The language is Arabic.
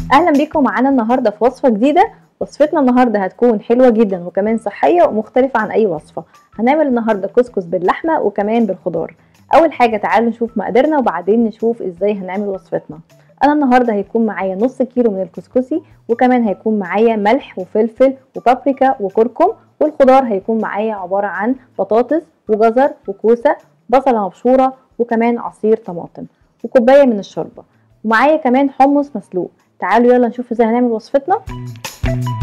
اهلا بيكم معانا النهارده في وصفه جديده. وصفتنا النهارده هتكون حلوه جدا وكمان صحيه ومختلفه عن اي وصفه. هنعمل النهارده كسكس باللحمه وكمان بالخضار. اول حاجه تعالوا نشوف مقاديرنا وبعدين نشوف ازاي هنعمل وصفتنا. انا النهارده هيكون معايا نص كيلو من الكسكسي، وكمان هيكون معايا ملح وفلفل وبابريكا وكركم، والخضار هيكون معايا عباره عن بطاطس وجزر وكوسه، بصله مبشوره، وكمان عصير طماطم، وكوبايه من الشوربه، ومعايا كمان حمص مسلوق. تعالوا يلا نشوف ازاي هنعمل وصفتنا.